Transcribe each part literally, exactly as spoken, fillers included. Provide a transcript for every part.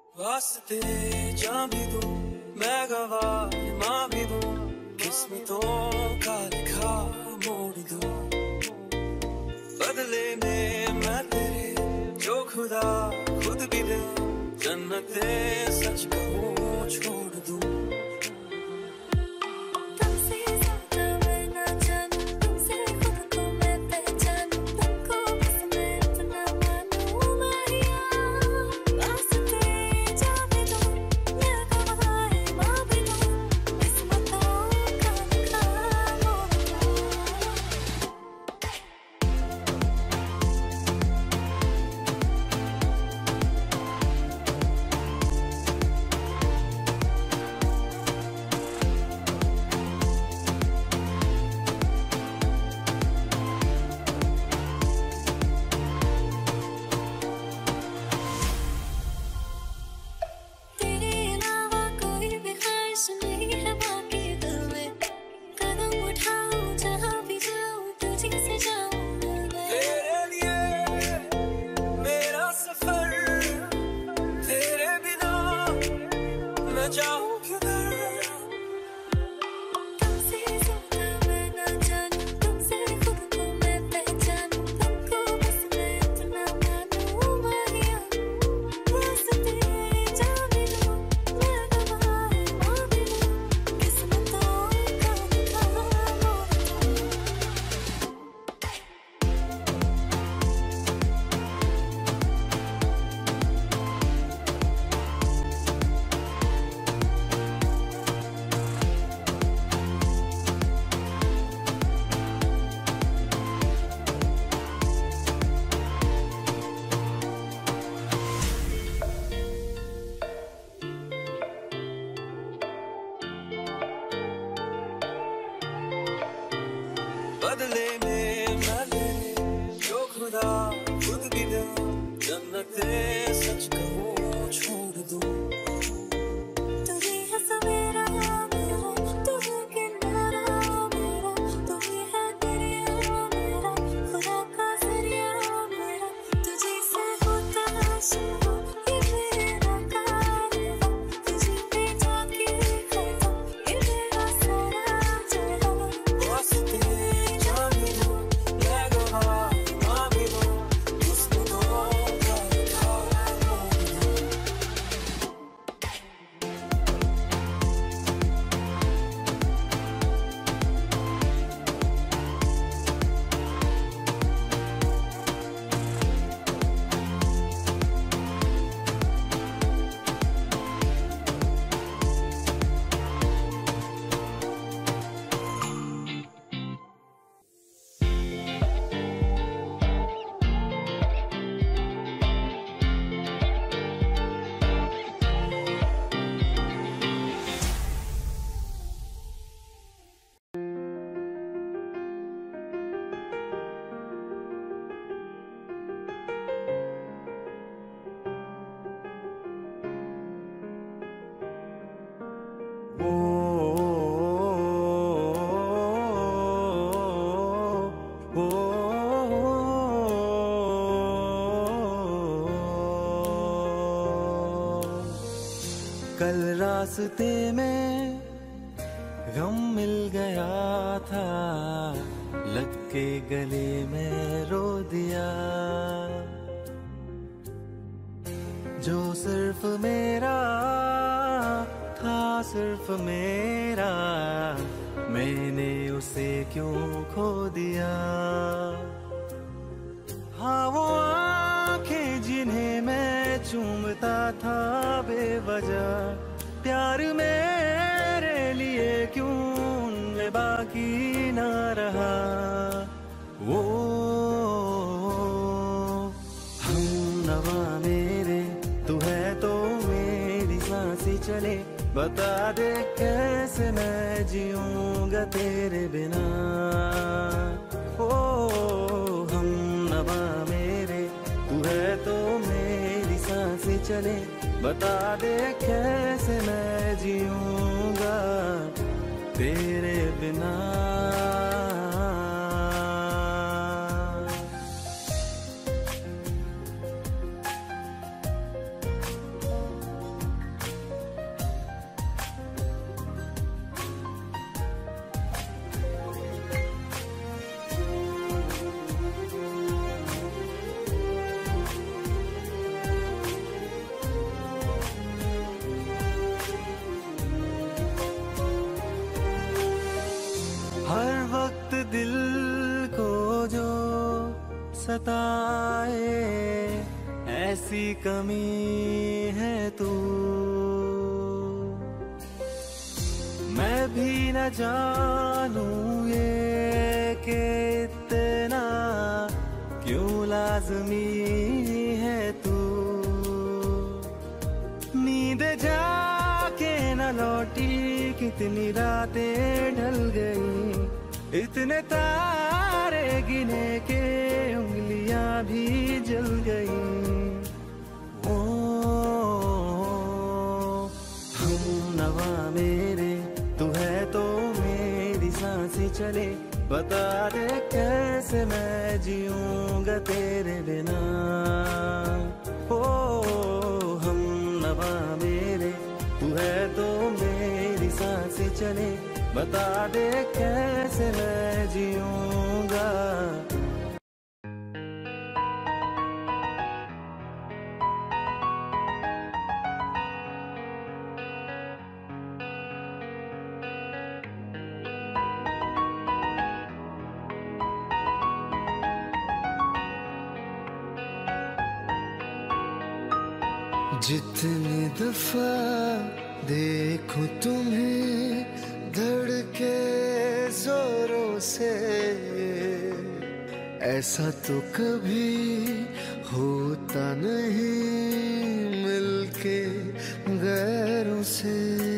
वास्ते जान भी दूं मैं गवाह माँ भी दूं, किस्मतों का लिखा मोड़ दूं। बदले में मैं तेरे जो खुदा खुद भी दे, जन्नते सच कहूँ छोड़ दूं। बदले में मैं तेरे जो खुदा खुद भी दे, जन्नते सच कहूँ छोड़ दूं। कल रास्ते में गम मिल गया था, लग के गले में रो दिया। जो सिर्फ मेरा था, सिर्फ मेरा, मैंने उसे क्यों खो दिया। हाँ वो आंखें जिन्हें मैं चूमता था बेवजह, प्यार मेरे लिए क्यों उनमें बाकी ना रहा। वो हम नवा मेरे, तू है तो मेरी सांसें चले, बता दे कैसे मैं जीऊंगा तेरे बिना। ओ हम नवा मेरे, तू है तो मेरी सांसें चले, बता दे कैसे मैं जीऊंगा तेरे बिना। सताए, ऐसी कमी है तू। मैं भी न जानूं ये कि इतना क्यों लाज़मी है तू। नींद जाके न लौटी, कितनी रातें ढल गई, इतने तारे गिने के उंगलियां भी जल गई। ओ हम नवा मेरे, तू है तो मेरी सांसें चले, बता दे कैसे मैं जीऊंगा तेरे बिना। ओ हम नवा मेरे, तू है तो मेरी सांसें चले, बता दे कैसे मैं जीऊंगा। जितनी दफा देखूं तुम्हें धड़के जोरों से, ऐसा तो कभी होता नहीं मिलके गैरों से।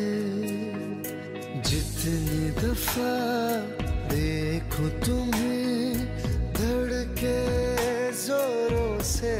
जितनी दफा देखूं तुम्हें धड़के जोरों से,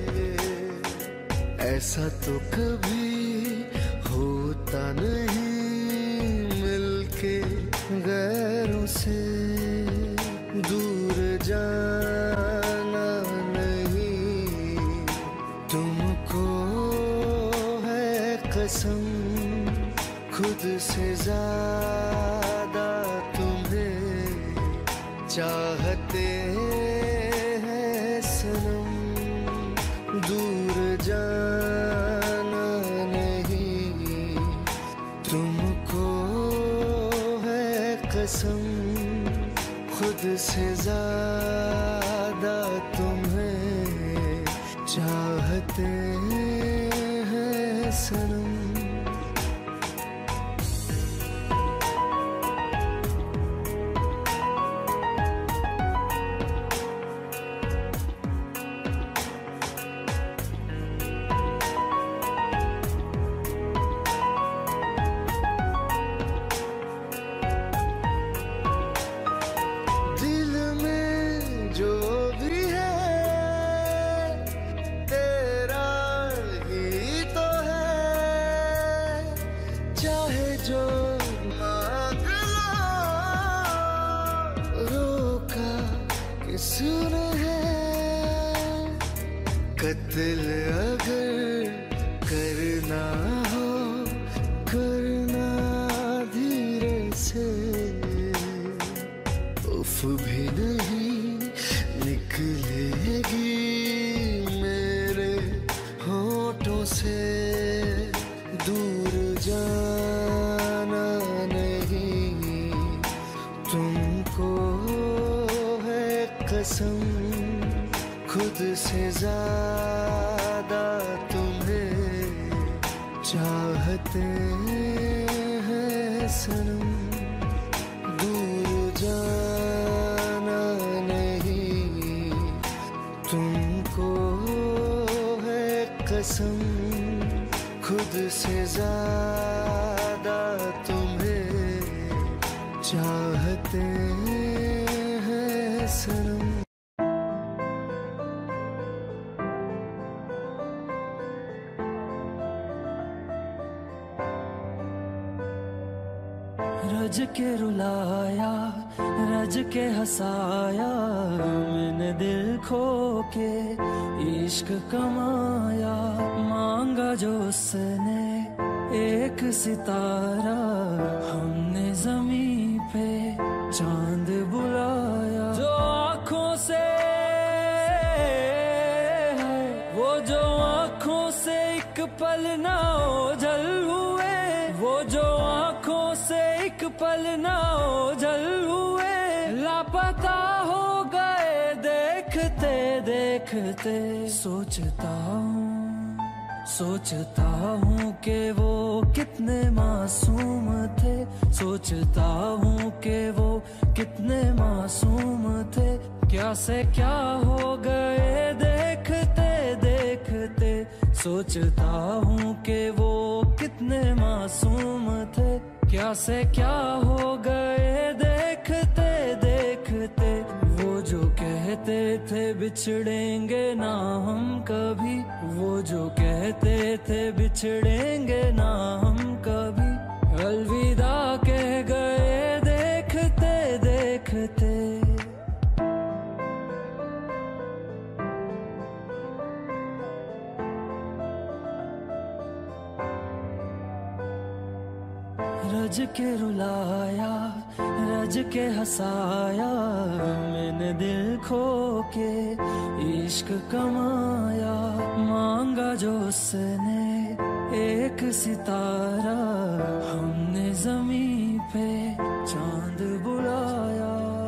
ऐसा तो कभी होता नहीं मिलके गैरों से। दूर जाना नहीं तुमको है कसम, खुद से ज्यादा तुम्हें चाहते हैं सनम। दूर जाना नहीं तुमको है कसम, खुद से ज्यादा तुम्हें चाहते हैं सनम। किसने है कत्ल अगर करना हो, करना धीरे से। उफ भी नहीं निकलेगी मेरे होठों से। दूर जाना नहीं तुमको कसम, खुद से ज्यादा तुम्हें चाहते हैं सनम। दूर जाना नहीं तुमको है कसम, खुद से ज्यादा तुम्हें चाहते हैं सनम। रज के रुलाया, रज के हंसाया, मैंने दिल खो के इश्क कमाया। मांगा जो उसने एक सितारा, हमने ज़मीं पे चांद बुलाया। जो आँखों से वो जो आँखों से एक पल ना ओझल हुए, वो जो आँखों से एक पल ना ओझल हुए। लापता हो गए देखते देखते सोचता हूँ सोचता हूँ कि वो कितने मासूम थे, सोचता हूँ कि वो कितने मासूम थे। क्या से क्या हो गए देखते देखते, सोचता हूँ कि वो कितने मासूम थे। क्या से क्या हो गए देखते देखते, वो जो कहते थे बिछड़ेंगे ना हम कभी, वो जो कहते थे बिछड़ेंगे ना हम कभी, अलविदा कह गए देखते देखते। रज के रुलाया रज के हंसाया, मैंने दिल खो के इश्क कमाया। मांगा जो उसने एक सितारा, हमने ज़मीं पे चांद बुलाया।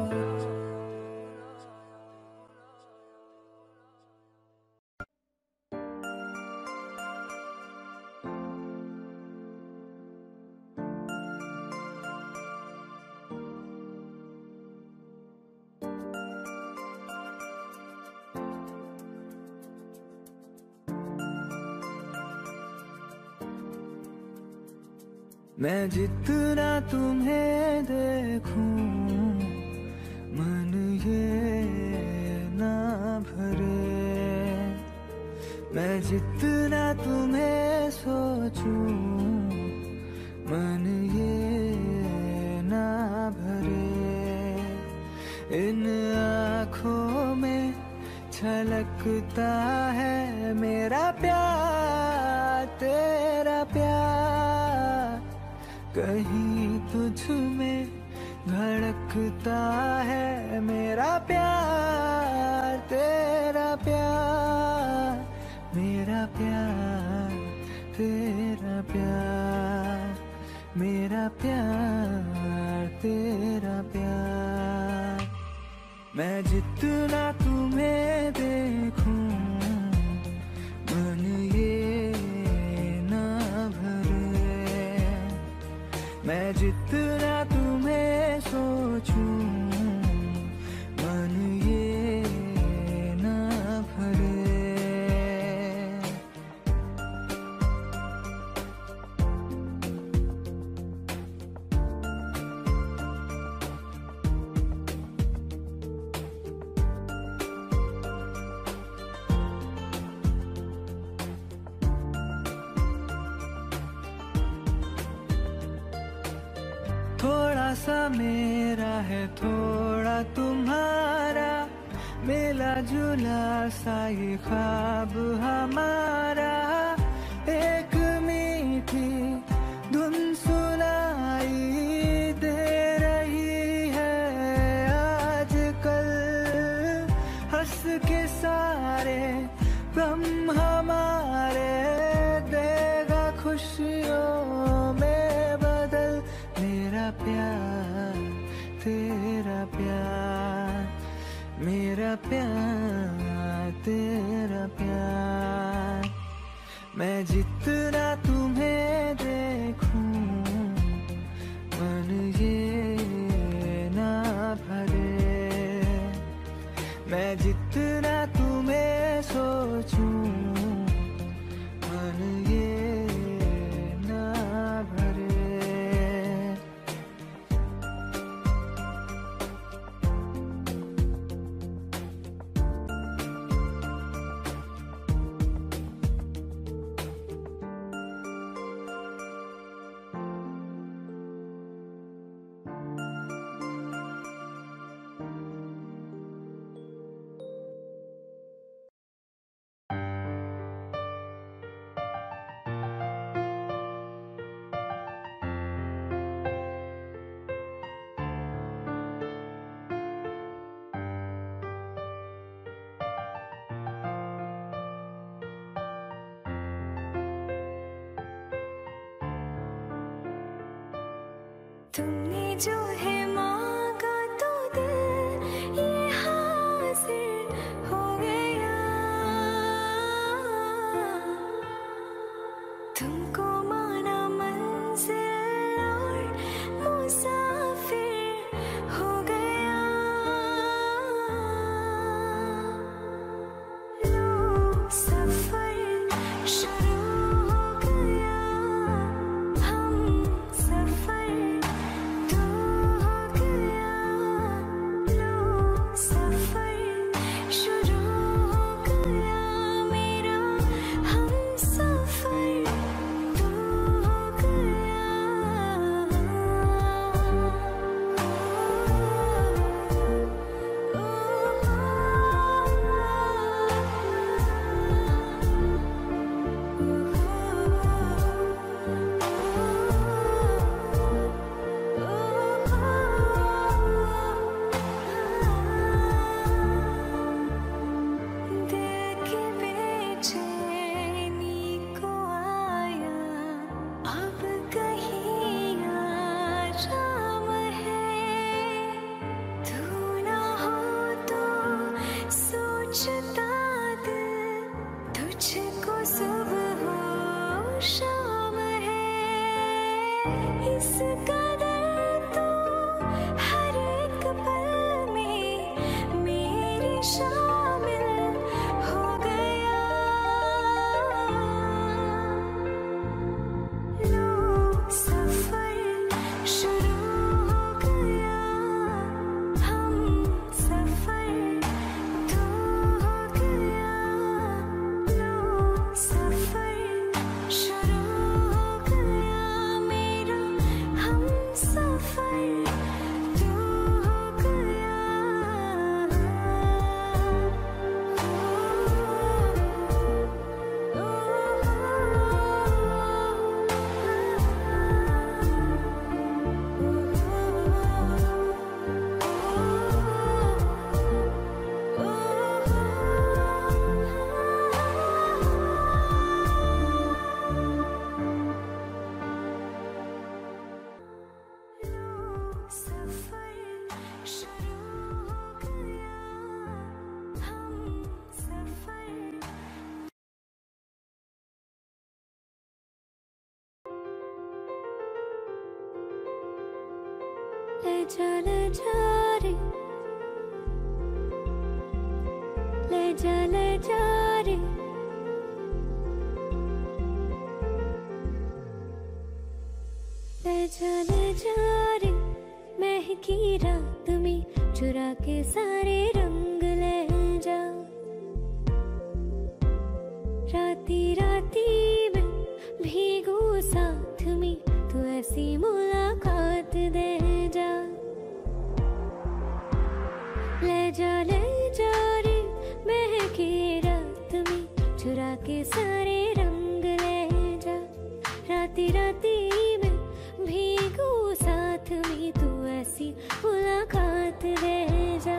मैं जितना तुम्हें देखूं मन ये ना भरे, मैं जितना तुम्हें सोचूं मन ये ना भरे। इन आँखों में छलकता है मेरा प्यार तेरा प्यार, कहीं तुझ में धड़कता है मेरा प्यार तेरा प्यार, मेरा प्यार तेरा प्यार, मेरा प्यार तेरा प्यार। मैं जितना तुम्हें देखूं मन ये ना भरे, मैं जितना तुम्हें सोचूं मन ये ना भरे। थोड़ा सा मेरा है थोड़ा तुम्हारा, मिला जुला सा ये ख्वाब हमारा। एक मीठी धुन सुनाई दे रही है आजकल, हंस के सारे गम हमारे देगा खुशियों में बदल। मेरा प्यार तेरा प्यार, मेरा प्यार तेरा प्यार। मैं जितना तुम्हें देखूं मन ये ना भरे, मैं जितना तुम्हें सोचूं मन ये ना भरे। तुमने जो है मांगा तो दिल ये हासिल हो गया। ले जा ले जा रे, ले जा ले जा रे, ले जा ले जा रे। महकी रात में चुरा के सारे रंग ले जा, राती राती में भीगू साथ में, तू ऐसी मुलाकात दे जा। ले जा ले जा रे, महकी रात में चुरा के सारे रंग ले जा, राती राती में भीगू साथ में, तू ऐसी मुलाकात दे जा।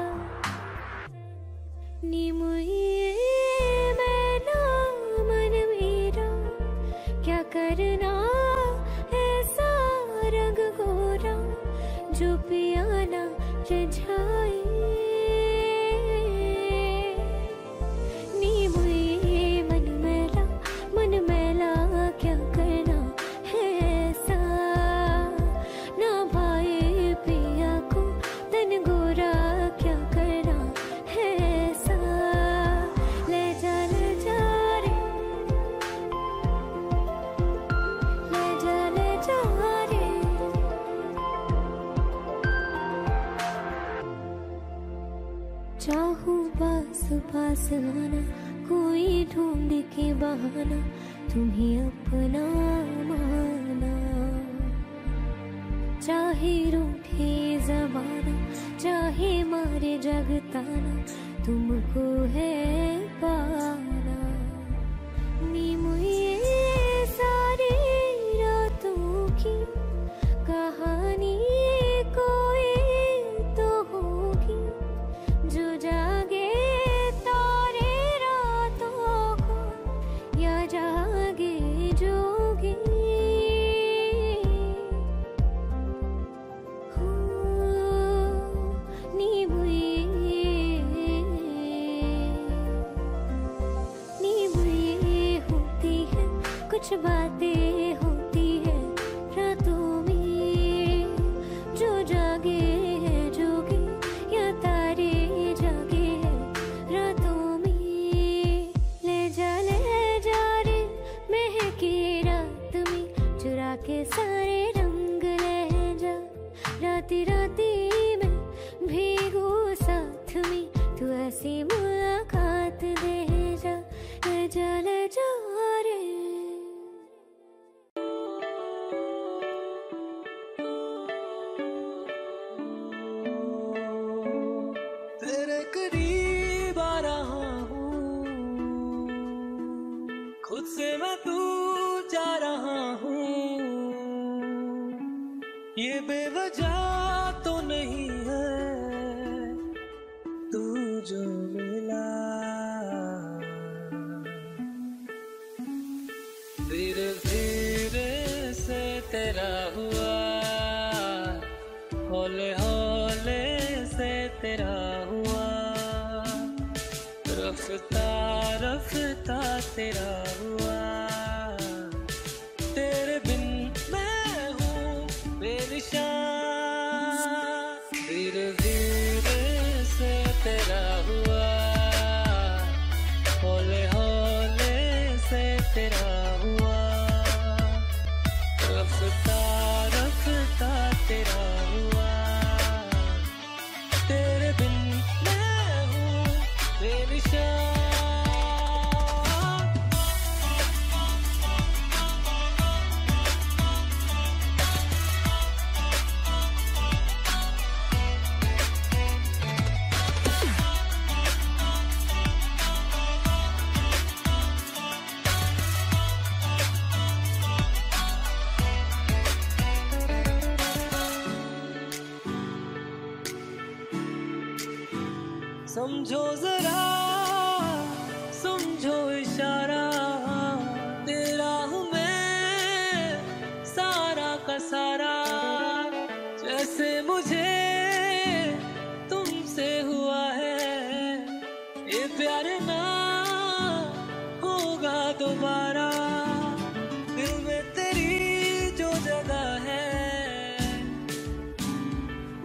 नी मुझे मैना मन मेरा क्या करना, ऐसा रंग गोरा जो पियाना रिझाए। नी मुझे मन मैला मन मैला क्या करना है ऐसा, ना भाई पिया को तन गोरा क्या करना है ऐसा। ले जा ले जा रे, ले जा ले जा रे। चाहूं पास पास आना, कोई ढूंढ के बहाना, तुम्हें अपना माना। चाहे रूठे जमाना, चाहे मारे जगताना, तुमको है पाना। नी मुझे सारी रातों की कहानी कोई तो होगी, जो जागे तारे रातों को, या जागे जोगी। हो नी मुझे नी मुझे होती है कुछ बातें होती है रातों में, जो जागे है जोगी, या तारे जागे है रातों में। ले जा ले जा रे, महकी रात में चुरा के सारे रंग ले जा, राती राती में भीगू साथ में, तू ऐसी मुलाकात दे जा। ले जा ले जा रे। तेरे करीब आ रहा हूँ, खुद से मैं दूर जा रहा हूँ। ये बेवजह तो नहीं है तू जो मिला, धीरे धीरे से तेरा हुआ, हौले हौले से तेरा हुआ, रफ्ता रफ्ता तेरा हुआ। तेरे बिन मैं हूँ बेनिशान, धीरे धीरे से तेरा हुआ, हौले हौले से तेरा हुआ, रफ्ता रफ्ता तेरा हुआ। तेरे बिन मैं हूँ बेनिशान। समझो जरा समझो इशारा, तेरा हूँ मैं सारा का सारा। जैसे मुझे तुमसे हुआ है ये प्यार ना होगा दोबारा। दिल में तेरी जो जगह है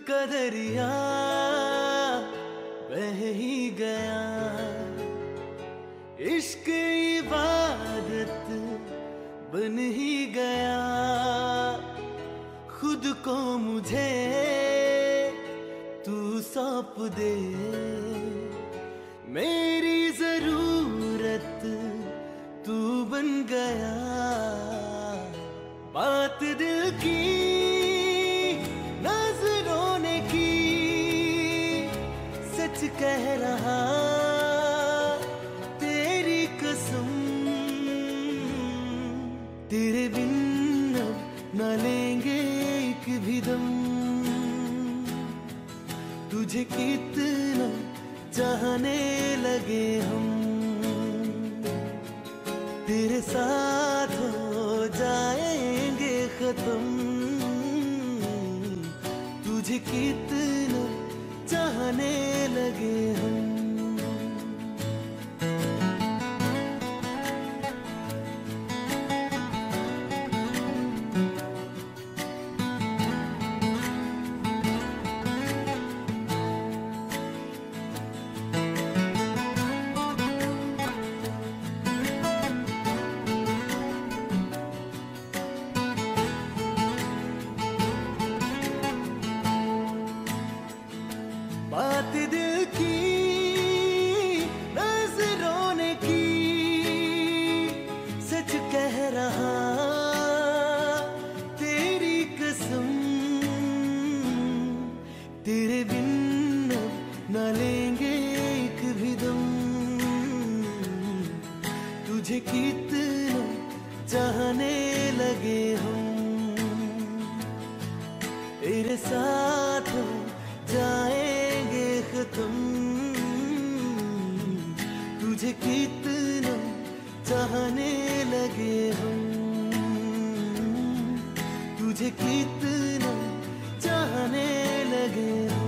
का दरिया बह ही गया, इश्क इबादत बन ही गया। खुद को मुझे तू सौंप दे, मेरी जरूरत तू बन गया। बात दिल की नजरों ने की, सच कह रहा तेरी कसम। तेरे बिन अब न लेंगे एक भी दम, तुझे कितना चाहने लगे हम। तेरे साथ हो जाएंगे खत्म, तुझे कितना चाहने लगे हम। बात दिल की नजरों ने की, सच कह रहा तेरी कसम। तेरे बिन अब न लेंगे एक भी दम, तुझे कितना चाहने लगे हम। तेरे साथ जाएंगे खत्म, तुझे कितना चाहने लगे हम। तुझे कितना चाहने लगे हम।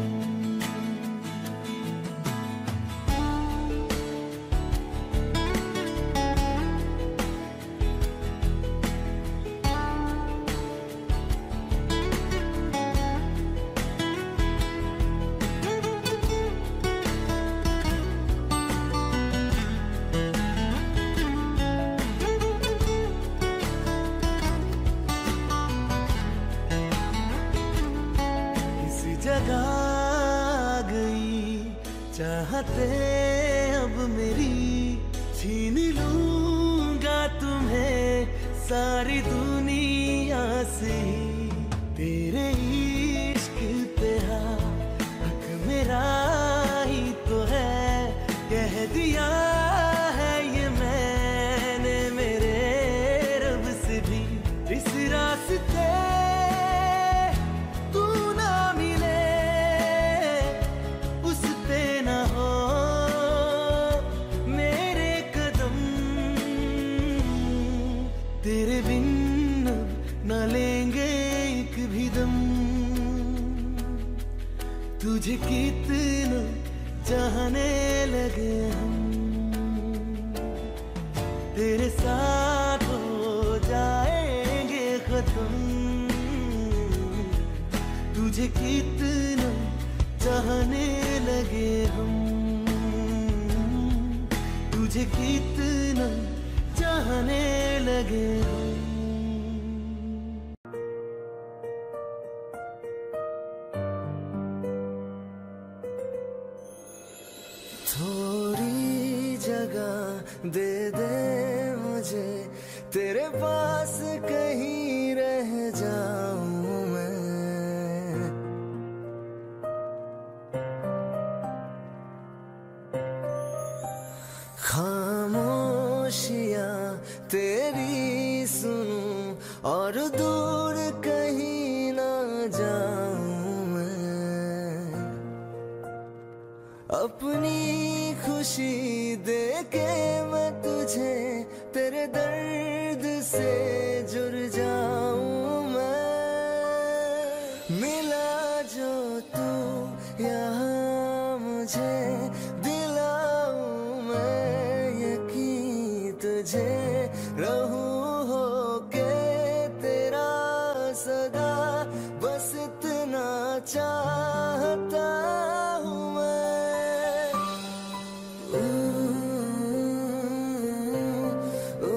जगा गई चाहते अब मेरी, छीन लूंगा तुम्हें सारी दुनिया से। तेरे इश्क पे हक मेरा ही तो है, कह दिया है ये मैंने मेरे रब से भी। इस रास्ते तेरे बिन अब न लेंगे एक भी दम, तुझे कितना चाहने लगे हम। तेरे साथ हो जाएंगे खत्म, तुझे कितना चाहने लगे हम। तुझे कितना चाहने लगे हम। थोड़ी जगह दे दे मुझे, तेरे पास कहीं रह जाऊं मैं। खामोशियां तेरी सुनूं और दूर कहीं ना जाऊं मैं। अपनी खुशी दे के मैं तुझे तेरे दर्द से जुड़ जाऊं मैं। मिला जो तू यहाँ मुझे, दिलाऊं मैं यकीन तुझे। रहूं होके तेरा सदा, बस इतना चाहता हूँ मैं। ऊ, ऊ,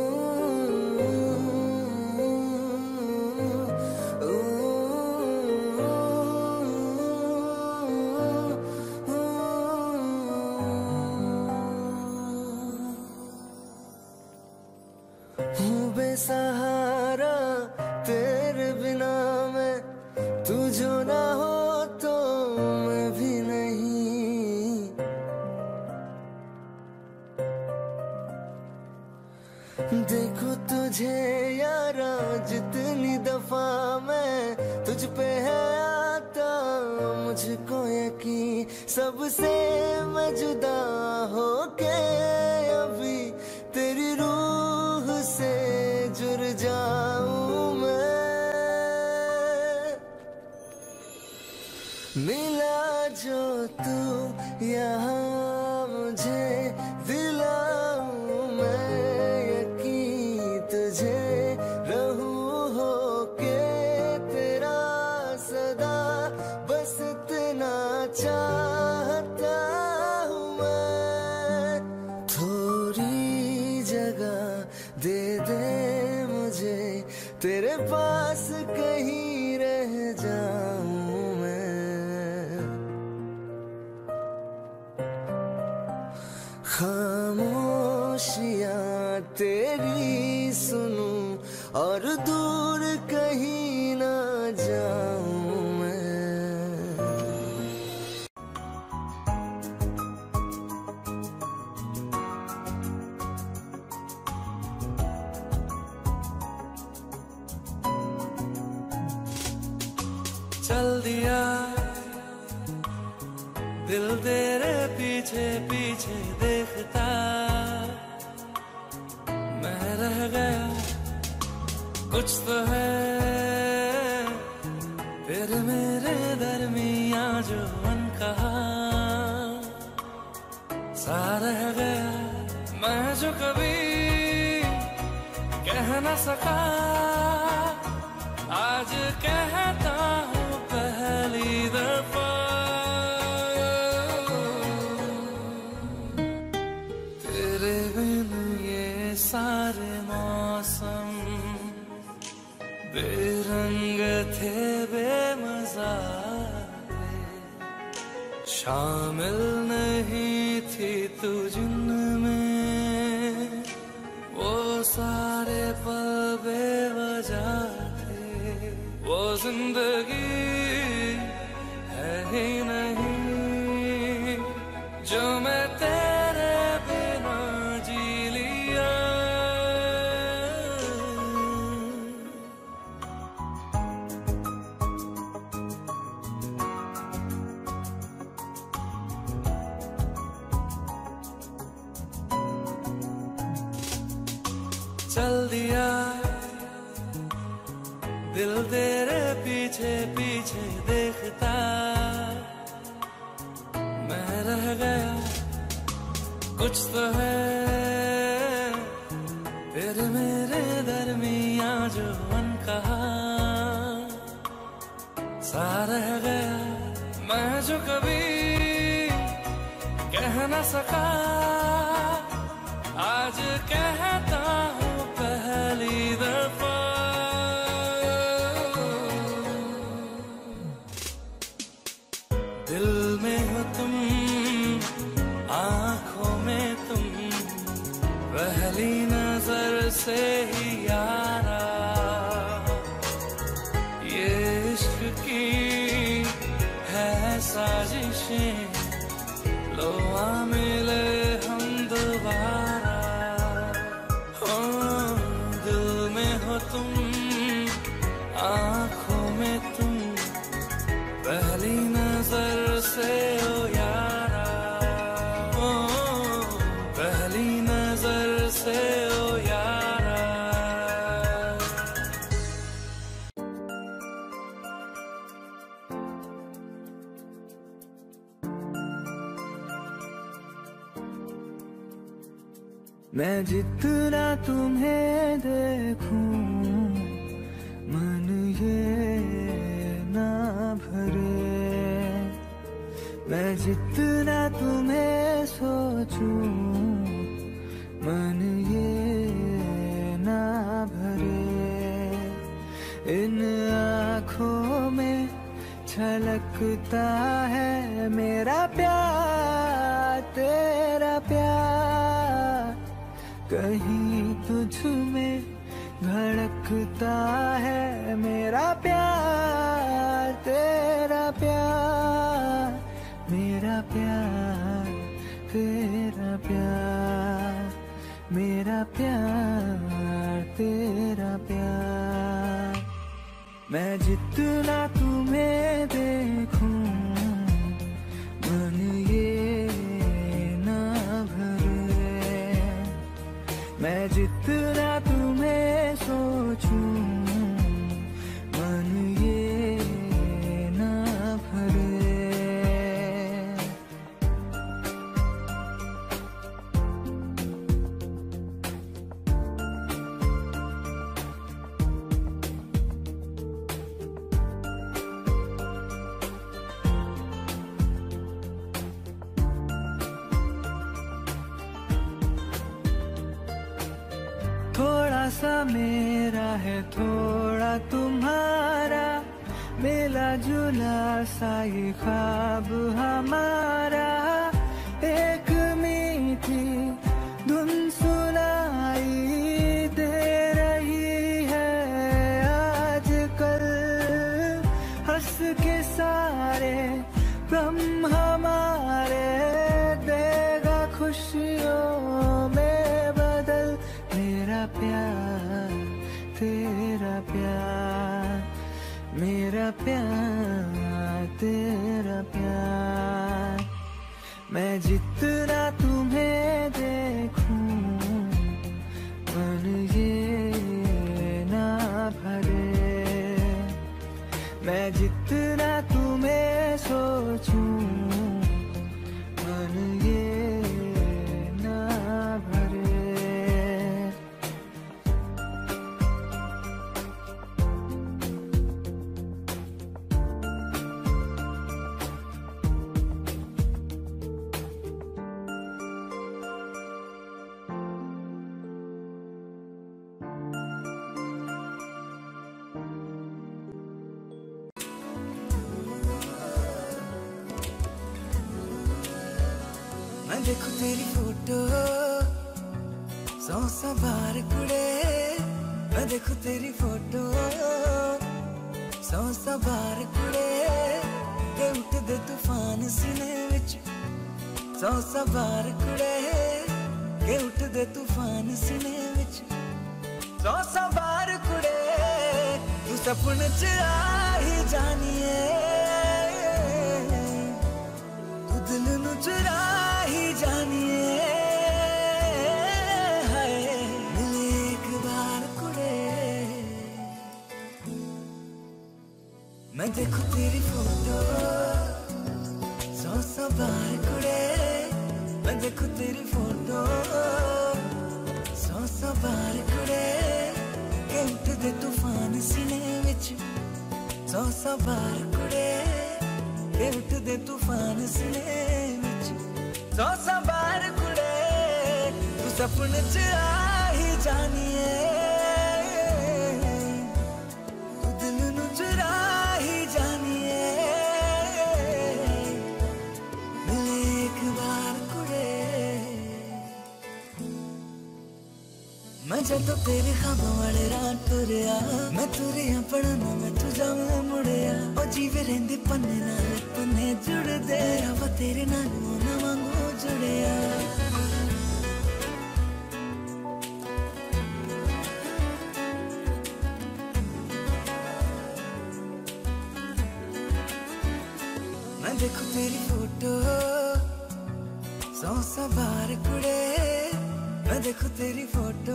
ऊ, हूँ बेसहारा तेरे बिना मैं, तू जो ना हो तो मैं भी नहीं। देखो तुझे यारा जितनी दफा मैं तुझ पे है आता, मुझको यकीन सबसे मैं जुदा होके अभी तेरी रूह से जुड़ जाऊं मैं। मिला जो तू यहाँ मुझे दिलाऊं मैं यकीन तुझे रहूं होके तेरा सदा, बस इतना चाहता हूँ मैं। थोड़ी जगह दे दे मुझे तेरे पास, कहीं रह जाऊं मैं। खामोशियां तेरी सुनूं और दूर कहीं ना जाऊं मैं। चल दिया दिल तेरे पीछे पीछे देखता, मैं रह गया कुछ तो है तेरे मेरे दरमिया जो अनकहा सा रह गया। मैं जो कभी कह न सका आज कहता हूँ पहली दफा। तेरे बिन ये सारे मौसम बेरंग थे बेमजा थे, शामिल नहीं थी तू जिनमें वो सारे पल बेवजह थे। वो जिंदगी है ही नहीं जो मैं तेरे बिना जी लिया। चल दिया दिल तेरे पीछे पीछे देखता, मैं रह गया कुछ तो है तेरे मेरे दरमिया जो अनकहा सा रह गया। मैं जो कभी कह न सका आज कहता हूँ पहली दफा। दिल में हो तुम आँखों में तुम, पहली नजर से ही यारा ये इश्क की है साजिशें, लो आ मिले हम दोबारा। हो दिल में हो तुम आँखों में तुम, पहली नजर से ओ यारा, ओ पहली नजर से ओ यारा। मैं जितना तुम्हें देखूं मन ये ना भरे, मैं जितना तुम्हें सोचूं मन ये ना भरे। इन आँखों में छलकता है मेरा प्यार तेरा प्यार, कहीं तुझ में धड़कता है मेरा प्यार तेरा प्यार, मेरा प्यार तेरा प्यार, मेरा प्यार तेरा प्यार। मैं जितना तुम्हें देखूं मन ये ना भरे। मैं जितना तुम्हें सोचूं मन ये ना भरे। थोड़ा सा मेरा है थोड़ा तुम्हारा, मिला जुला सा ये ख्वाब हमारा। एक मीठी धुन सुनाई दे रही है आजकल, हंस के सारे गम हमारे देगा खुशियों में बदल। मेरा प्यार तेरा प्यार, मेरा प्यार तेरा प्यार। मैं जितना तुम्हें देखूं मन ये ना भरे। मैं जितना तुम्हें सोचूं मन ये ना भरे। मैं देखूं तेरी फोटो सौ सौ बार कुड़े। मैं देखूं तेरी फोटो सौ सौ बार कुड़े। के उठदे तूफान सीने विच सौ सौ बार कुड़े। के उठदे तूफान सीने विच सौ सौ बार कुड़े। तू सपन च आ ही जानिए, तू दिल नू चुरा ही जानिए। हाय मिले एक बार कुड़े। मैं देखूं तेरी फोटो सौ सौ बार कुड़े। मैं देखूं तेरी फोटो सौ सौ बार कुड़े। के उठदे तूफान सीने विच सौ सौ बार कुड़े। के उठदे तूफान सीने विच सौ सौ बार कुड़े। तू सपन च आ ही जानिए, तू दिल नू चुरा ही जानिए। मिले एक बार कुड़े। मैं जदों तेरे ख्वाबों वाले राह तुरिया, मैं तुरिया पढ़ना मैं तू जावे मुड़िया। ओ जीवे रहिंदे पन्ने नाल पन्ने जुड़दे, रवा तेरे नाल ना वांगू जुड़िया। मैं देखूं तेरी फोटो सौ सौ बार कुड़े। मैं देखूं तेरी फोटो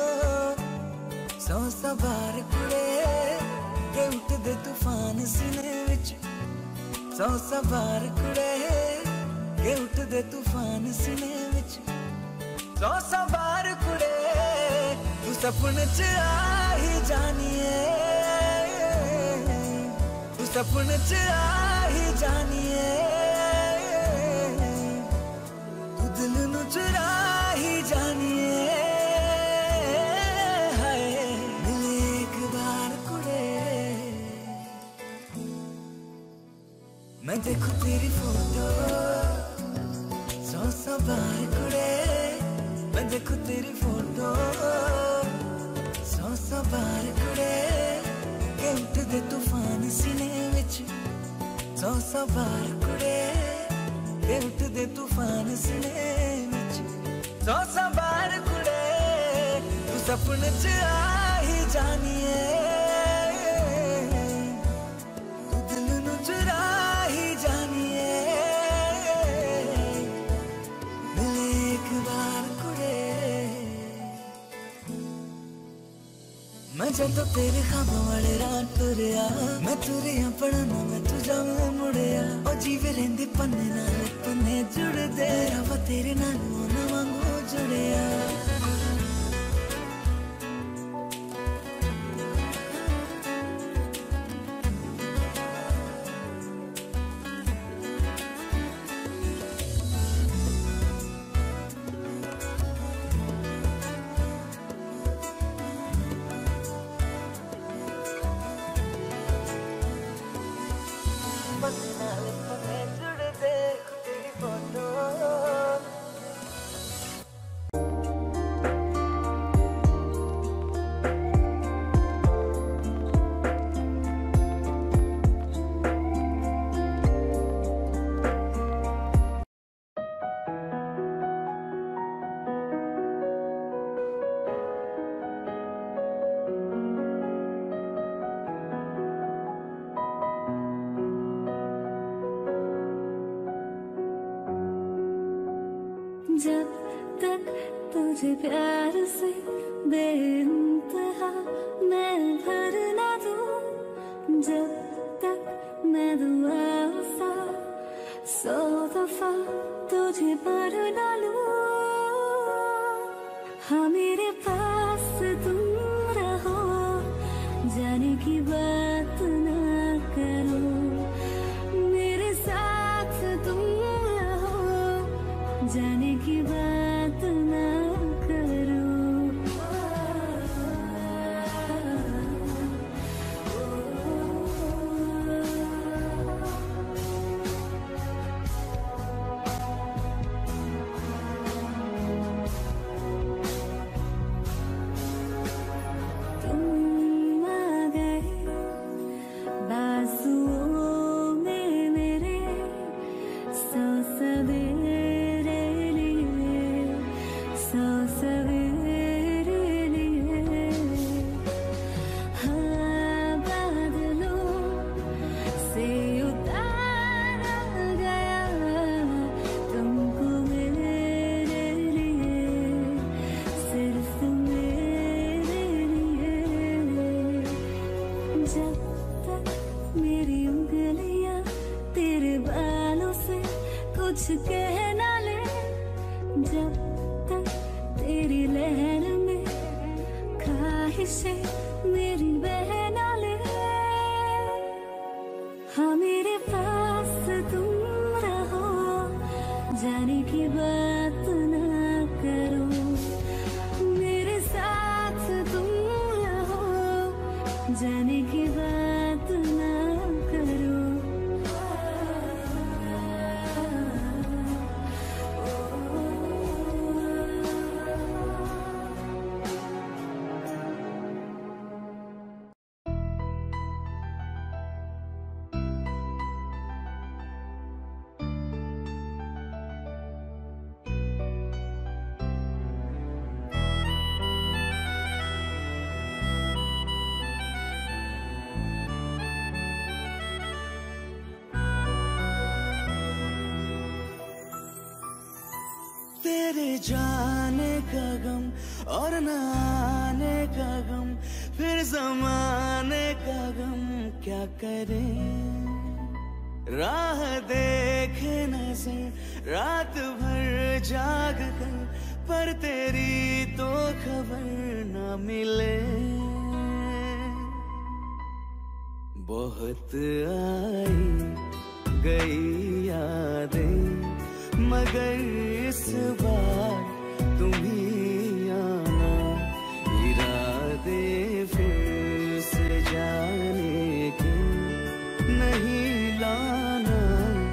सौ सौ बार कुड़े। के उठदे तूफान सीने विच सौ सौ बार कुड़े। के उठदे तूफान सीने विच सौ सौ बार कुड़े। तू सपन च आ ही जानिए, तू सपन च आ ही जानिए। देखूं तेरी फोटो सौ सौ बार कुड़े, मैं देखूं तेरी फोटो सौ सौ बार कुड़े, के उठदे तूफान सीने विच सौ सौ बार कुड़े, के उठदे तूफान सीने विच सौ सौ बार कुड़े, तू सपने च आ ही जानिए, तू दिल नू चुरा ही जानिए, मिले एक बार कुड़े। मैं जदों तेरे ख्वाबों वाले रात तुरिया, मैं तुरिया पढ़ना मैं तू जावे मुड़िया, ओ जीवे रहिंदे पन्ने नाल पन्ने जुड़दे, रवा तेरे नाल ना वांगू जुड़िया। जब तक तुझे प्यार से बेइंतहा मैं भर ना दूं, जब तक मैं दुआ सा सौ दफा तुझे भर ना लूं, हाँ मेरे पास तुम रहो, जाने की बात ना करो, मेरे साथ तुम रहो, जाने की बात ना करो। तुम आ गए बाजुओं में मेरे, सौ सवेरे सौ सवेरे लिए, हाँ बादलों से उतारा गया तुमको मेरे लिए, सिर्फ मेरे लिए। जब तक मेरी उंगलियां तेरे बालों से कुछ कह ना ले, जब तक तेरी लहर में ख्वाहिशें मेरी बह ना ले, हाँ मेरे पास तुम रहो, जाने की बात ना करो, मेरे साथ तुम रहो, जाने की बात ना करो। तेरे जाने का गम और न आने का गम, फिर जमाने का गम क्या करे, राह देखे नजर रात भर जाग कर, पर तेरी तो खबर न मिले। बहुत आई गई यादें मगर इस बार तुम ही आना, इरादे फिर से जाने के नहीं लाना।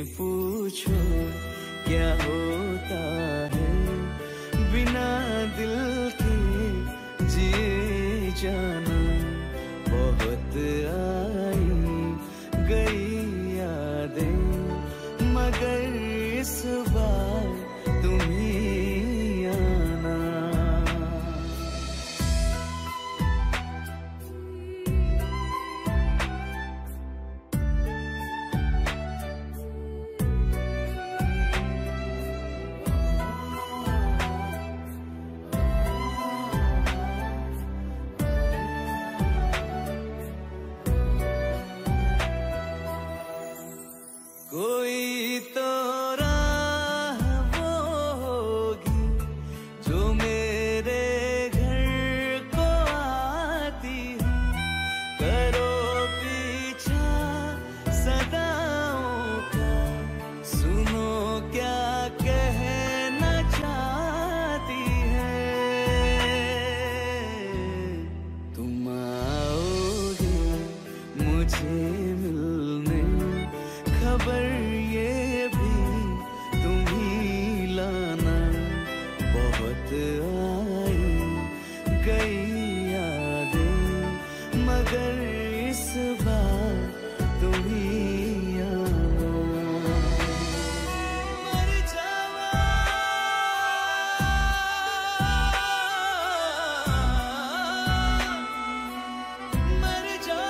पूछो क्या होता है बिना दिल के जिए जाना। बहुत आई गई यादें मगर इस बार तुम ही आना। कोई तो राह वो होगी जो मेरे घर को आती है। करो पीछा सदाओं का, सुनो क्या कहना चाहती है। तुम आओगे मुझे मिलने, खबर ये भी तुम ही लाना। बहुत आई गई यादें मगर इस बार तुम ही आना। मर जावा मर जा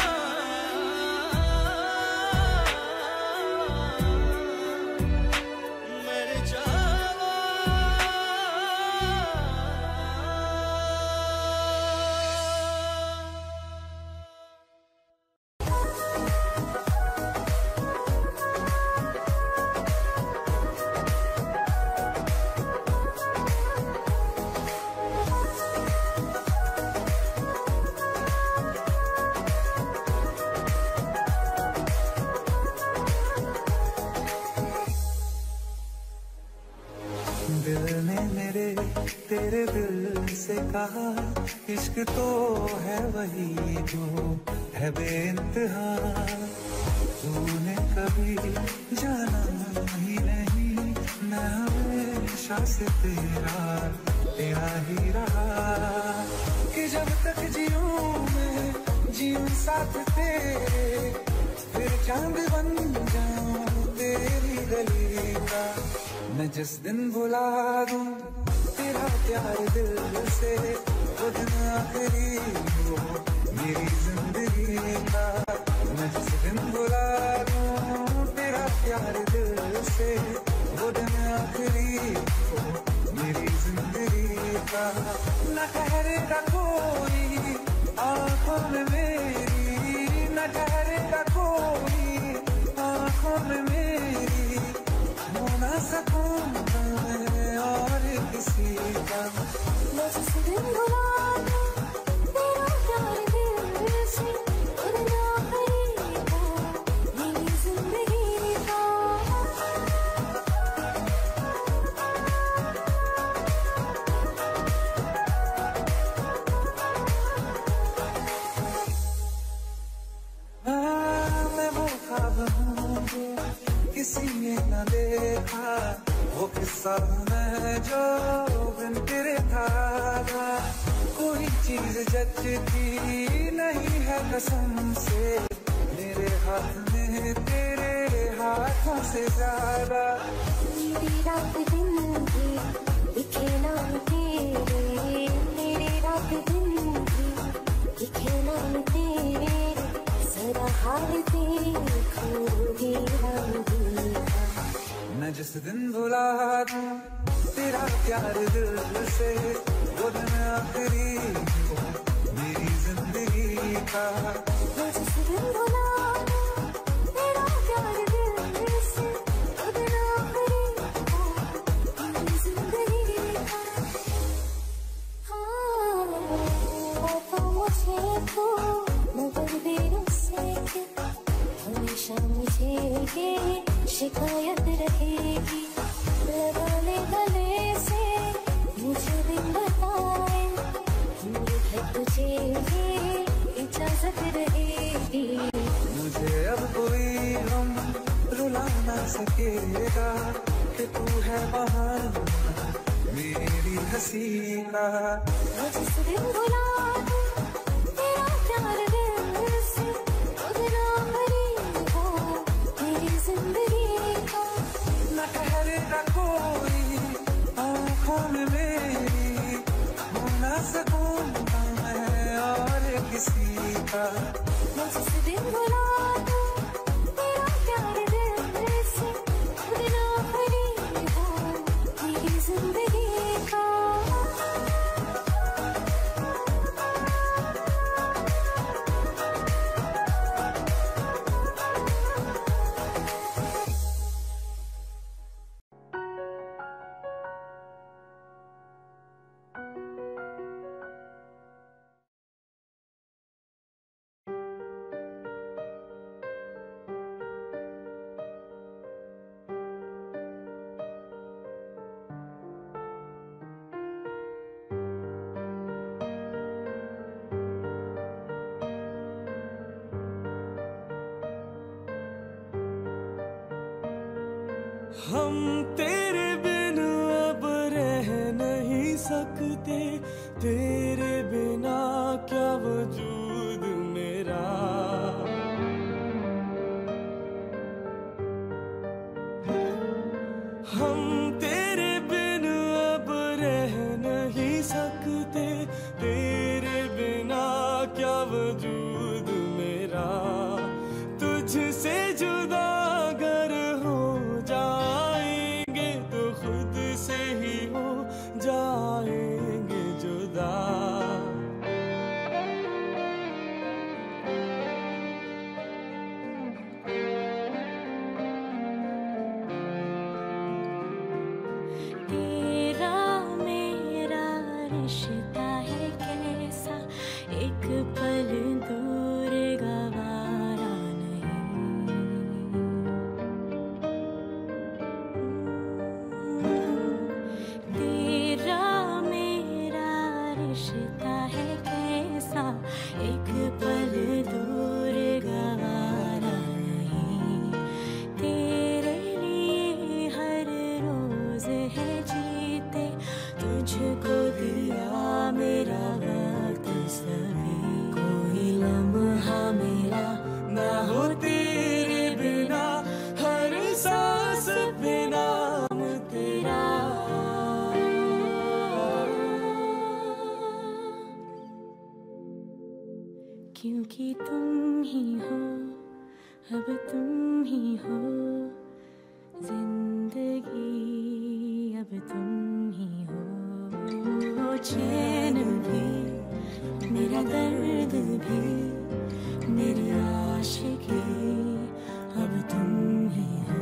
दिल ने मेरे तेरे दिल से कहा इश्क तो है वही जो है बेइंतहा। तूने कभी जाना ही नहीं, मैं हमेशा से तेरा तेरा ही रहा। कि जब तक जीऊं मैं जीऊं साथ तेरे, फिर चांद बन जाऊं तेरी गली का। मैं जिस दिन भुला दूं तेरा प्यार दिल से, वो दिन आखिरी हो मेरी जिंदगी का। मैं जिस दिन भुला दूं तेरा प्यार दिल से, वो दिन आखिरी हो मेरी जिंदगी का। न ठहरेगा कोई आंखों में मेरी, न ठहरेगा कोई आंखों में मेरी। हो ना सकूंगा मैं और किसी का। मैं जिस दिन भुला दूं तेरा प्यार दिल से, वो दिन आखिरी हो मेरी जिंदगी का। मैं वो ख्वाब हूँ किसी ने न देखा, वो किस्सा मैं जो बिन तेरे था। कोई चीज जचती नहीं है कसम से, मेरे हाथ में तेरे हाथों से ज्यादा। मेरी रात दिन की दिखे नाम तेरे, मेरी रात दिन की दिखे नाम तेरे। जरा हाल देखूंगी हम दूल्हा। मैं जिस दिन भुला दूं तेरा प्यार दिल से, वो दिन आखिरी हो मेरी जिंदगी का। मैं जिस दिन भुला दूं तेरा प्यार दिल से, वो दिन आखिरी हो मेरी जिंदगी का। हाँ तो मुझे तो मगर देरों से हमेशा मुझे ये शिकायत रहेगी। लगा ले गले से मुझे दिन बताए, मुझे तुझे इजाजत रहेगी। मुझे अब कोई गम भुला ना सकेगा कि तू है बहाना मेरी हंसी का। वो जिस दिन भुला दूं तेरा प्यार दिल से, वो दिन आखिरी हो मेरी जिंदगी का। न ठहरेगा कोई आँखों में मेरी, हो ना सकूंगा मैं और किसी का। वो जिस दिन भुला दूं तेरा प्यार दिल से, वो दिन आखिरी हो मेरी जिंदगी का। हम तेरे बिन अब रह नहीं सकते, तेरे बिना क्या वजूद मेरा। हम तेरे बिन अब रह नहीं सकते, तेरे बिना क्या वजूद मेरा। तुझसे जुदा अगर हो जाएंगे तो खुद से ही हो जाएंगे जुदा। तेरा मेरा रिश्ता है कैसा, एक पल दूर गवारा नहीं। तेरा मेरा रिश्ता है कैसा, एक पल दूर गवारा नहीं। तेरे लिए हर रोज है जीते, तुझको दिया मेरा वक्त सभी। कोई लम्हा मेरा ना हो तेरे बिना, हर सांस पे नाम तेरा। क्योंकि तुम ही हो, अब तुम ही हो जिंदगी, अब तुम ही हो। चैन भी मेरा दर्द भी मेरी आशिकी, अब तुम ही हो।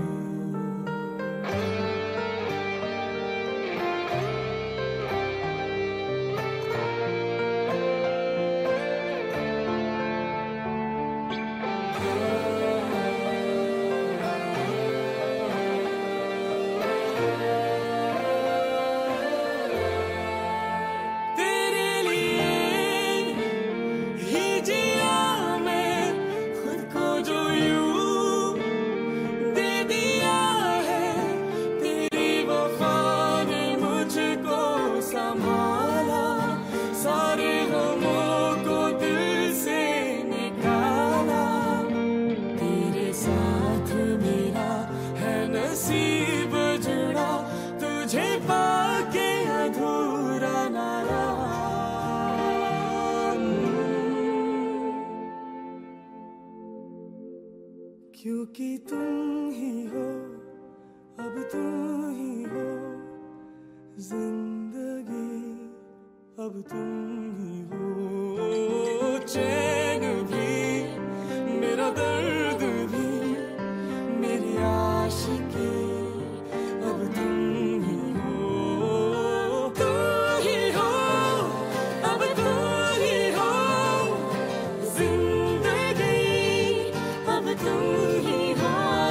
तेरे लिए ही जिया मैं खुद को, जो यूं दे दिया है। तेरी वफा ने मुझको संभाला, सारे गमों को दिल से निकाला। तेरे साथ मेरा है नसीब जुड़ा, तुझे पाके अधूरा ना रहा। क्योंकि तुम ही हो, अब तुम ही हो जिंदगी, अब तुम ही हो। चैन भी मेरा दर्द भी मेरी आशिकी, अब तुम ही हो। तुम ही हो, अब तुम ही हो जिंदगी, अब तुम ही हो।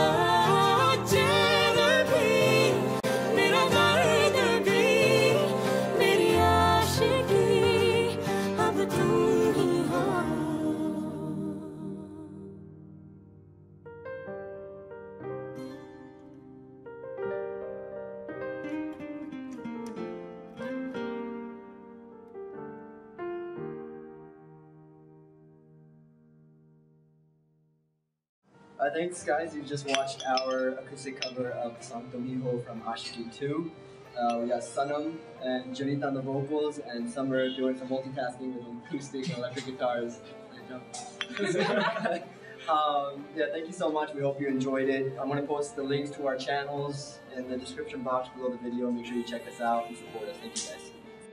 चैन भी मेरा दर्द भी मेरी आशिकी, अब तुम ही हो। thanks guys, you just watched our acoustic cover of the song Tum Hi Ho from Aashiqui two. Uh, we got Sanam and Janita on the vocals, and Summer doing some multitasking with acoustic and electric guitars. um, yeah, thank you so much. We hope you enjoyed it. I'm going to post the links to our channels in the description box below the video. Make sure you check us out and support us. Thank you guys.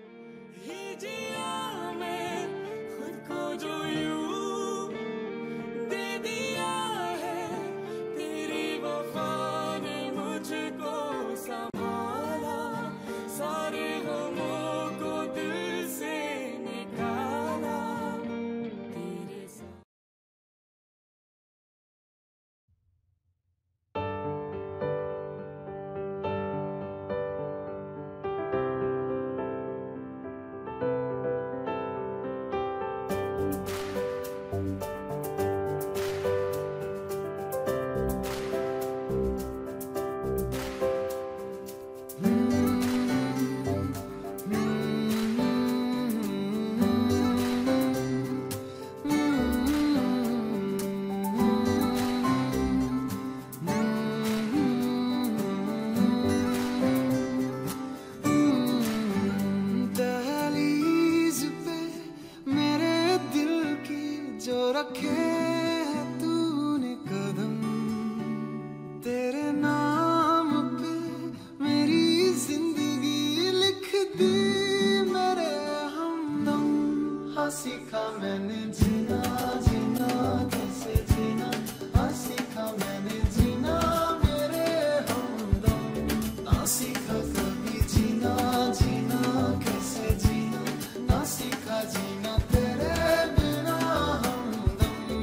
सीखा मैंने जीना जीना कैसे जीना हाँ सीखा मैंने जीना मेरे हमदम ना सीखा कभी जीना जीना कैसे जीना ना सीखा जीना तेरे बिना हमदम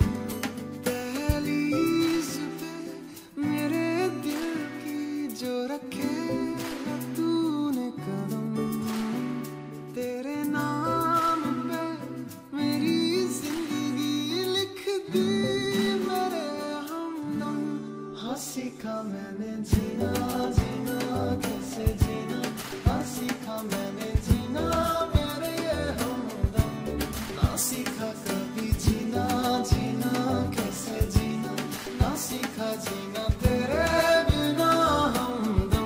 दहलीज पे मेरे दिल की जो रखे तूने कदम तेरे नाम मेरी जिंदगी लिख दी मेरे हमदम हाँ सीखा मैंने जीना जीना कैसे जीना हाँ सीखा मैंने जीना मेरे हमदम ना सीखा कभी जीना जीना कैसे जीना ना सीखा जीना तेरे बिना हमदम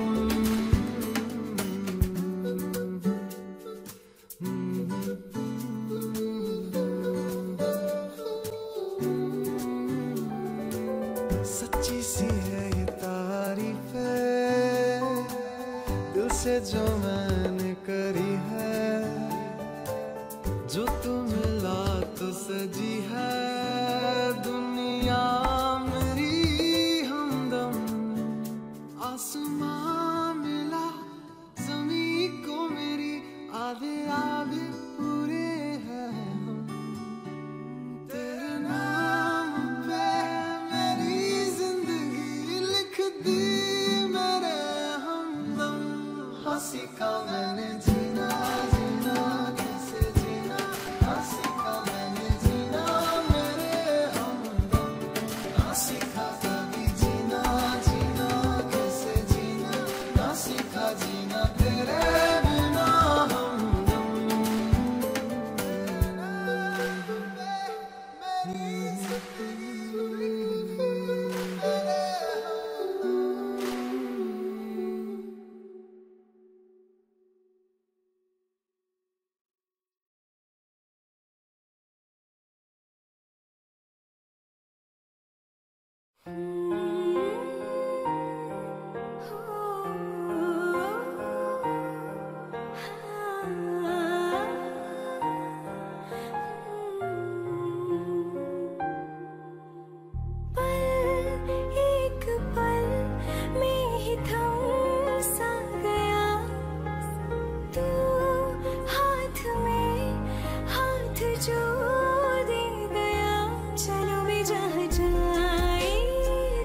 सच्ची सी है ये तारीफ दिल से जो मैंने करी है जो तू मिला तो सजी है दुनिया मेरी हमदम आसमां मिला ज़मीं को मेरी आधे आधे पूरे हैं हम तेरे नाम पे मेरी जिंदगी लिख दी मेरे हमदम हाँ सीखा मैंने जीना जीना कैसे जीना हाँ सीखा मैंने जीना मेरे हमदम ना सीखा कभी जीना जीना कैसे जीना ना सीखा जीना तेरे बिना हमदम मेरी जिंदगी मेरे जो दे गया चलो भी जहाँ जाए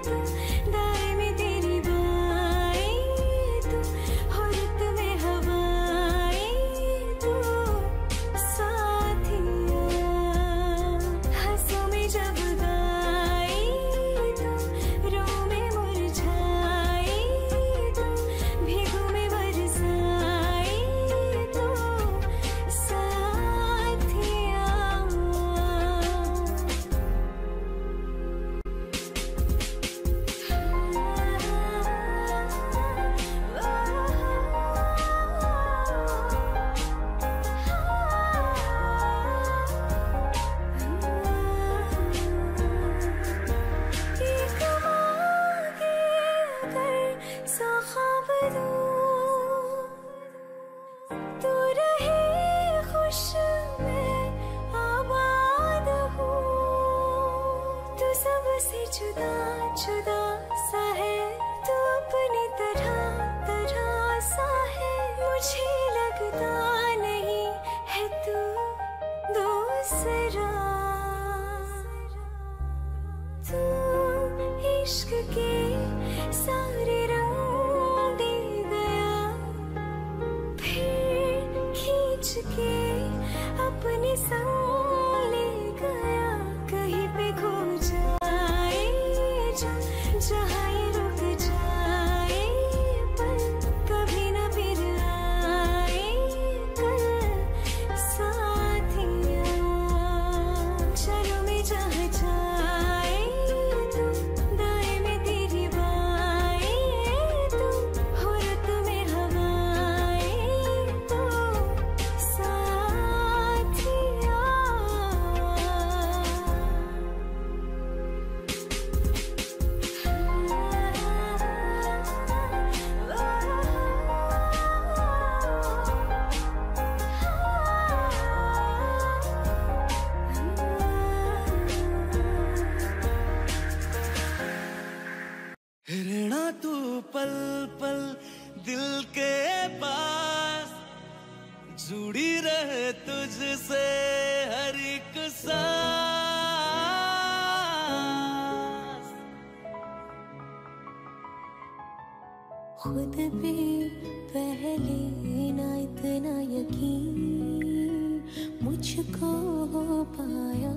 सा ख्वाब दूं, तू रहे खुश मैं आबाद हूँ। तू सबसे जुदा जुदा सा है, तू अपनी तरह तरह सा है। मुझे लगता नहीं है तू दूसरा। तू इश्क के सारे रंग दे गया, फिर खींच के अपने संग ले गया। कहीं पे खो जाए जा, जहाँ ये रुक जाए, पर कभी न फिर आए कल साथिया। चलो मैं जहाँ जाए तू, दाएं में तेरी बाएं तू, हो रत में हवाएं तो साथिया। रहना तू पल पल दिल के पास, जुड़ी रहे तुझसे हर एक सांस। खुद पे पहले ना इतना यकीन मुझको हो पाया।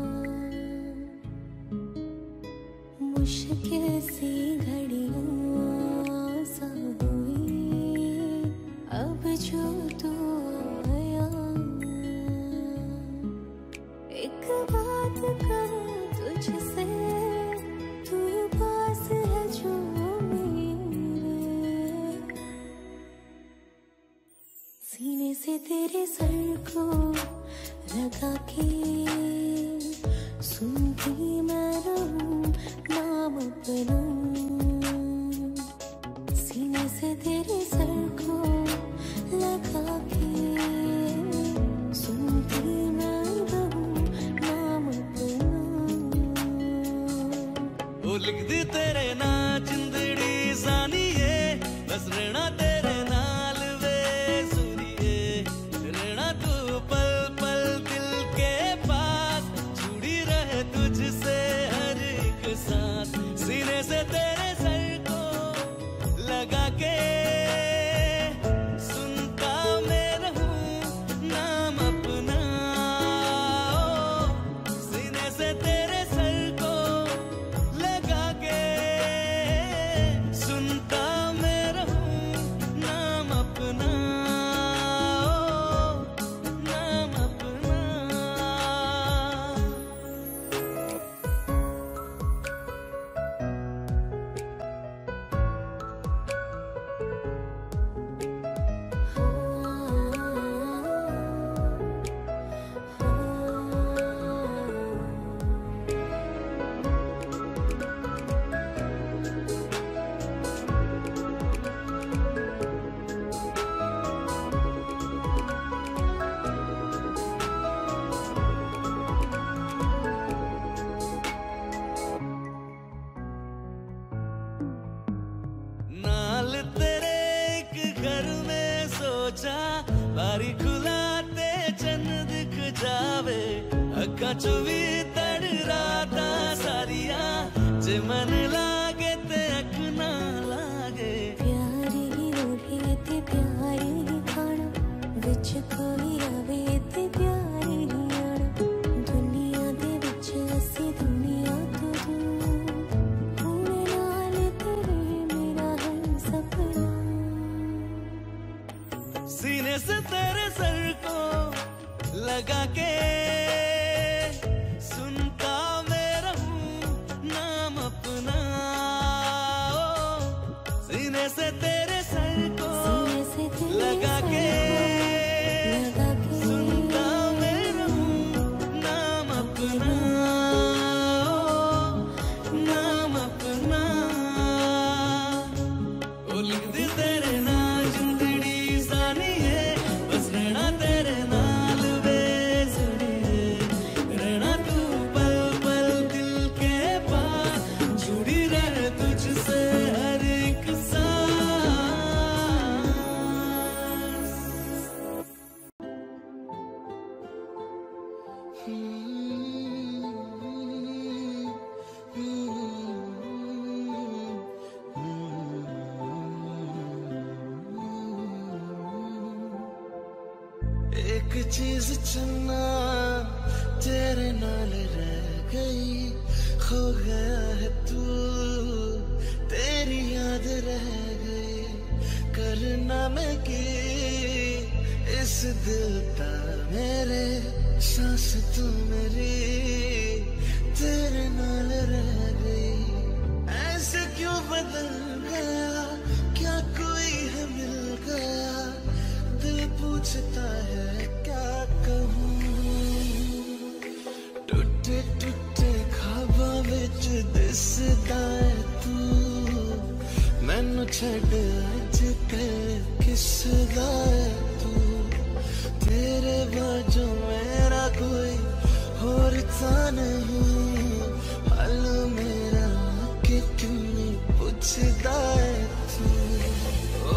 मुश्किल सी घड़ियां सा हुई अब जो तू आया। एक बात कहूँ तुझसे, तू पास है जो मेरे, सीने से तेरे सर को लगा के सुनती मैं रहूं नाम अपना। सीने से तेरे सर को लगा के सुनती मैं रहूं नाम अपना। ओ लिख दी तेरे ना जिंदड़ी जानिए, बस रहना तेरे नाल वे सुनिए। रहना तू पल पल दिल के पास, जुड़ी रहे तुझसे हर एक सांस। सीने से तेरे सर को लगा के सुनता मैं रहूं नाम अपना। ओ, सीने से तेरे सर को लगा के सुनता मैं रहूं नाम अपना। ओ, नाम अपना। नाल तेरे एक घर में सोचा, बारी खुलाते चन्न दिख जावे। अक्का चुवी तड़ राता सारिया, जे मन लागे ते अख ना लागे। प्यारी ओढ़े ते प्यारी खाना, विच कोई आवे ते प्यारी आना। दुनिया दे विच असी दुनिया तो दूर, हुण नाल तेरे मेरा है सपना। सीने से तेरे सर को लगा के सुनता मैं रहूं नाम अपना। ओ, सीने से तेरे सर को सीने से तेरे लगा सर के को लगा के सुनता मैं रहूं नाम अपना। ओ, नाम अपना। लिखदी तेरे नाल जिंदड़ी जानिए बस रहना तेरे नाल वे सुनिए रहना तू पल पल दिल के पास जुड़ी रहे तुझसे हर एक सांस। एक चीज चुनना तेरे नाल रह गई खो गया है तू तेरी याद रह गई करना मैं की इस दिल दा मेरे सांस तू मेरी तेरे नाल रह गई ऐसे क्यों बदल गया क्या कोई है मिल गया दिल पूछता है क्या कहूँ टूटे टूटे ख्वाबां विच दिसदा है तू मैनू छड्ड अज कल किसदा है तू तेरे बाजू मेरा कोई होर था नहीं हाल मेरा कि क्यों नहीं पुछदा है तू ओ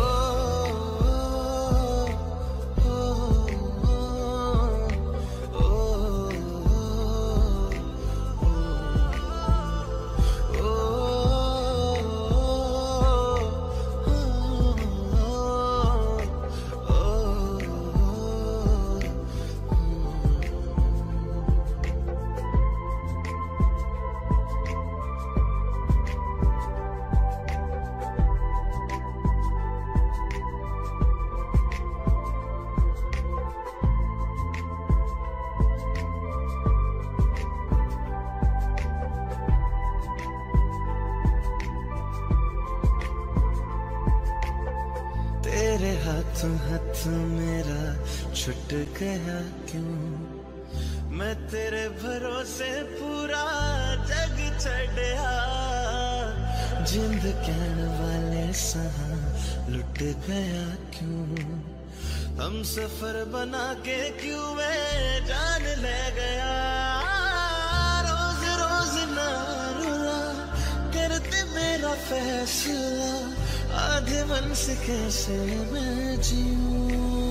तेरे हाथों हाथ मेरा छुट गया क्यों मैं तेरे भरोसे पूरा जग छड़या जिंद कहन वाले सहा लुट गया क्यों हम सफर बना के क्यों वे जान ले गया रोज रोज ना रुला करते मेरा फैसला आधे मन से कैसे मैं जीऊं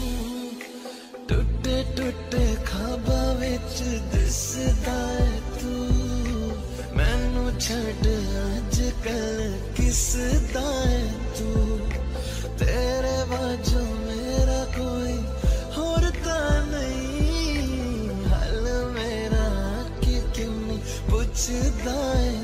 टूटे टूटे ख्वाबां विच दिसदा है तू मैनू छड्ड अज कल किसदा है तू तेरे बाजू मेरा कोई होर तां नहीं हाल मेरा कि क्यों नहीं पुछदा है